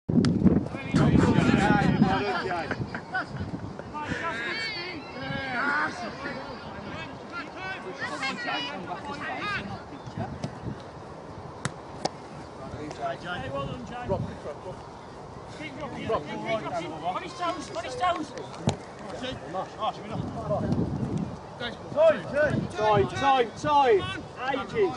On his toes, on his toes. Time. Ages.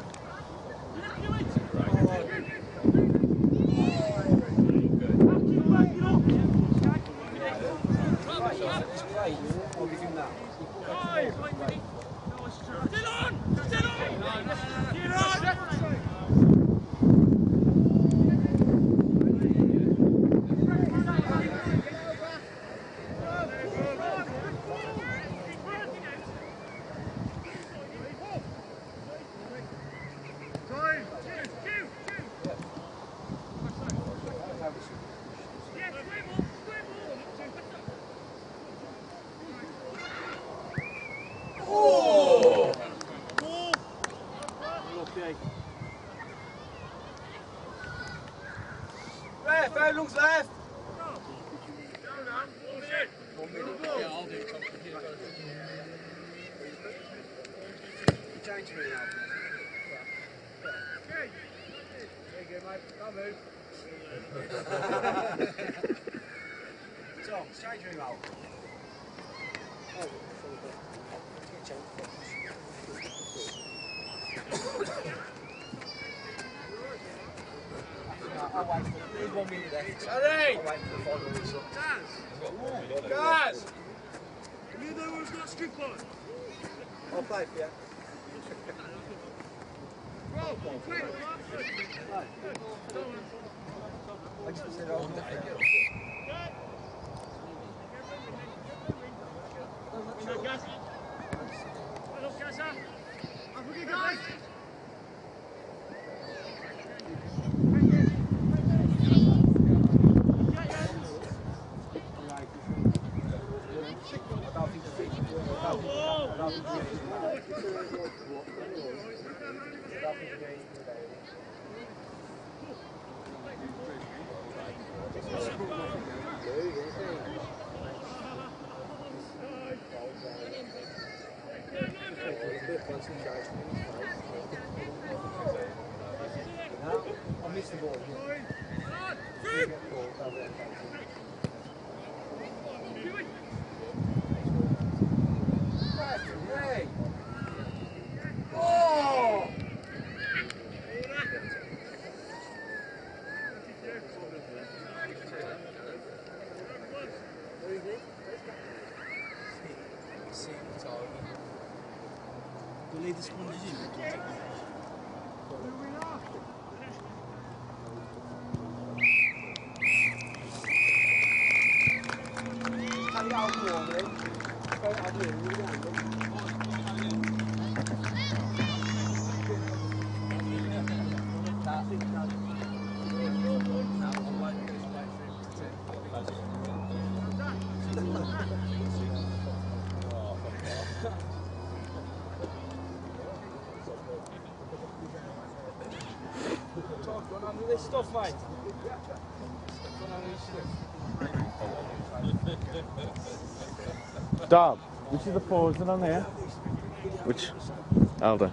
Left, how long's left? Yeah, I'll do it. Change me now. There you go, mate. Don't move. Tom, change me out. I'll wait for 1 minute left. Hurry! I'll wait for the final whistle. Guys! You know who's got strip on? I'll play for you. Roll, quick! I just said I'll Guys! I missed the ball. Oh! Do you leave the sponges in? Gone under this stuff, mate. Dom, which is the forwards on there? Which? Alda.